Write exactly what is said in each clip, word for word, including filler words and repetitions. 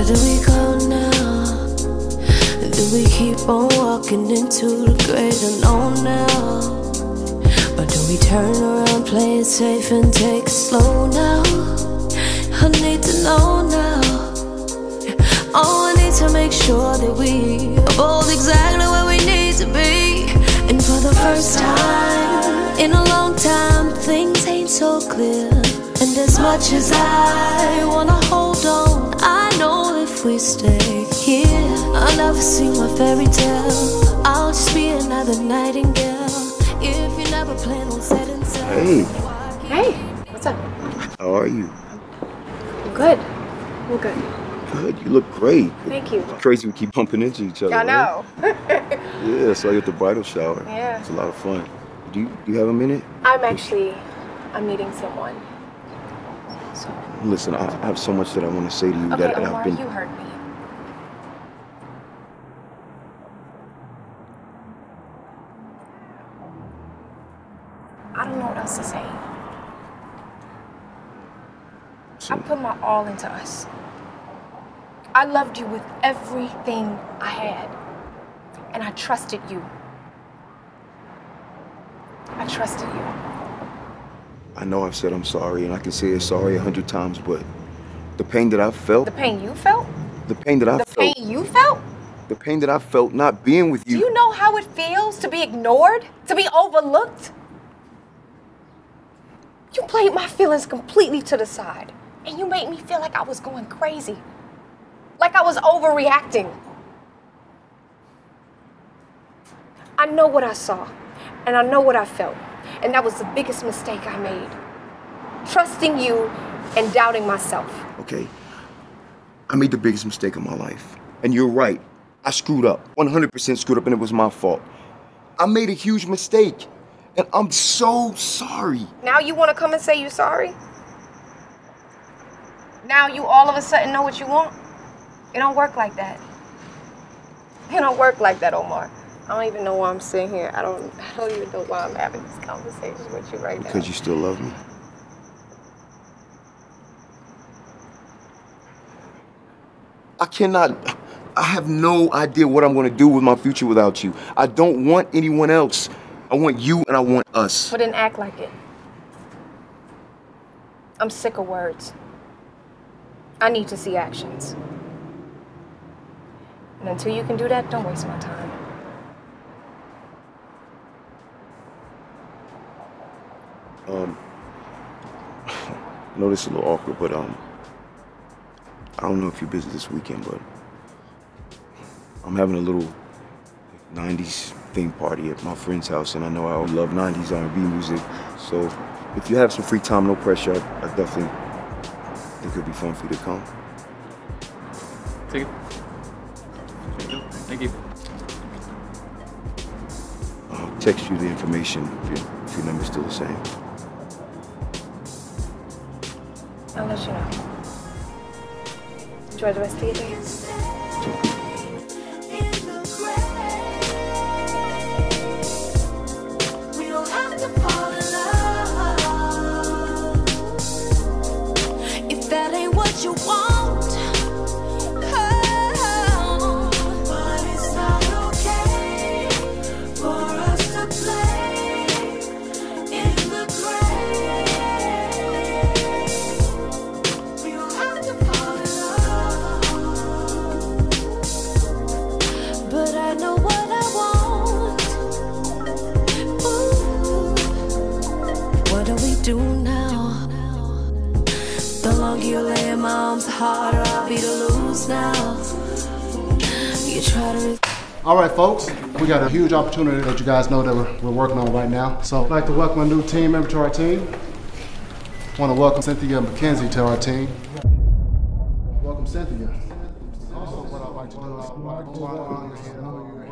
do we go now? Do we keep on walking into the great unknown now? Or do we turn around, play it safe and take it slow now? I need to know now. Oh, I need to make sure that we are both exactly where we need to be. And for the first time in a long time, things ain't so clear. And as much as I wanna hold on, I know if we stay here, I'll never see my fairy tale. I'll just be another nightingale. If you never plan on setting sail. Hey. Hey, what's up? How are you? I'm good. I'm good. Good. You look great. Thank you. It's crazy we keep bumping into each other. I know. Right? Yeah, I saw you at the bridal shower. Yeah. It's a lot of fun. Do you, do you have a minute? I'm actually, I'm meeting someone. So. Listen, I, I have so much that I want to say to you Okay, that Omar, I've been. you heard me. I don't know what else to say. So, I put my all into us. I loved you with everything I had. And I trusted you. I trusted you. I know I've said I'm sorry, and I can say sorry a hundred times, but the pain that I felt. The pain you felt? The pain that I the felt. The pain you felt? The pain that I felt not being with you. Do you know how it feels to be ignored? To be overlooked? You played my feelings completely to the side. And you made me feel like I was going crazy. Like I was overreacting. I know what I saw. And I know what I felt. And that was the biggest mistake I made. Trusting you and doubting myself. Okay. I made the biggest mistake of my life. And you're right. I screwed up. one hundred percent screwed up, and it was my fault. I made a huge mistake. And I'm so sorry. Now you want to come and say you're sorry? Now you all of a sudden know what you want? It don't work like that. It don't work like that, Omar. I don't even know why I'm sitting here. I don't I don't even know why I'm having this conversation with you right now. Because you still love me. I cannot, I have no idea what I'm going to do with my future without you. I don't want anyone else. I want you and I want us. But then act like it. I'm sick of words. I need to see actions. And until you can do that, don't waste my time. Um, I know this is a little awkward, but um, I don't know if you're busy this weekend, but I'm having a little nineties theme party at my friend's house, and I know I love nineties R and B music. So if you have some free time, no pressure, I, I definitely think it'd be fun for you to come. Take it. Thank you. I'll text you the information if, you, if your number's still the same. I'll let you know. Enjoy the rest of your day. If that ain't what you want, oh, but it's not okay for us to play in the gray. We don't have to fall in love, but I know what I want. Ooh. What do we do now? The longer you lay in my arms, the harder I'll be to lose now. You try to... All right, folks, we got a huge opportunity that you guys know that we're, we're working on right now. So I'd like to welcome a new team member to our team. I want to welcome Cynthia McKenzie to our team. Welcome, Cynthia. Also, what I'd like to do is I'd like to honor your hand.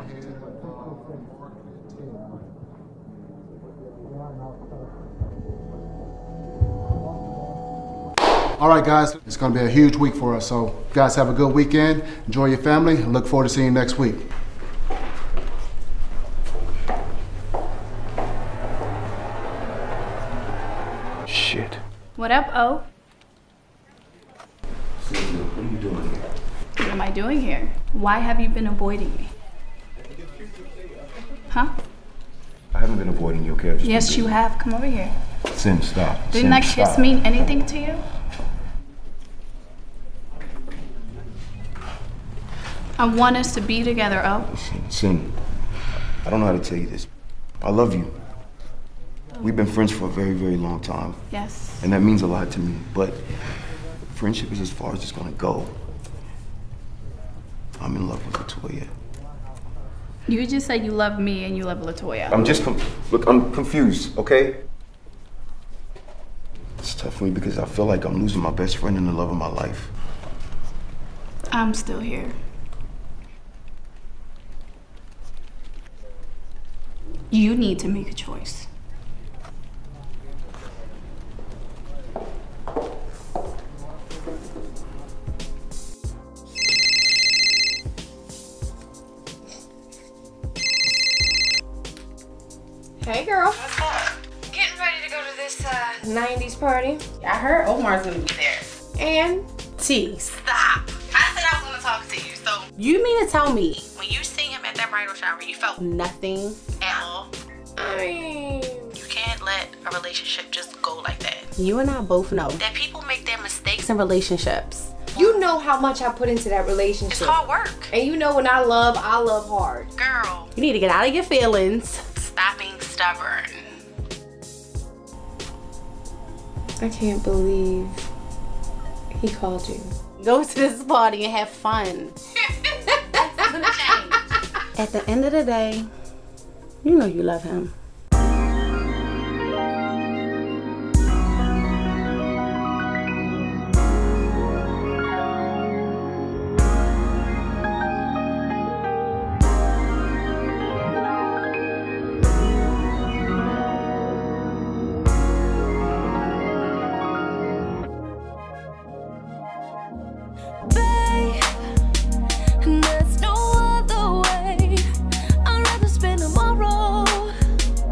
All right, guys, it's going to be a huge week for us. So, guys, have a good weekend. Enjoy your family. And look forward to seeing you next week. Shit. What up, O? Cynthia, what are you doing here? am I doing here? Why have you been avoiding me? Huh? I haven't been avoiding you, okay? I've just Yes, you have. Come over here. Sin, stop. Didn't Sin, that kiss stop. mean anything to you? I want us to be together, oh. Sin, Sin, I don't know how to tell you this. I love you. We've been friends for a very, very long time. Yes. And that means a lot to me, but friendship is as far as it's gonna go. I'm in love with Latoya. You just said you love me and you love Latoya. I'm just, com look, I'm confused, okay? It's tough for me because I feel like I'm losing my best friend and the love of my life. I'm still here. You need to make a choice. Hey, girl. What's up? Getting ready to go to this uh, nineties party. I heard Omar's gonna be there. And T, stop. I said I was gonna talk to you, so. You mean to tell me, when you see him at that bridal shower, you felt nothing at all? I mean, You can't let a relationship just go like that. You and I both know that people make their mistakes in relationships. you know how much I put into that relationship. It's hard work. And you know when I love, I love hard. Girl, you need to get out of your feelings. Stop being stubborn. I can't believe he called you. Go to this party and have fun. That's gonna change. At the end of the day, you know you love him. There's no other way. I'd rather spend tomorrow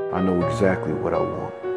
I know exactly what I want.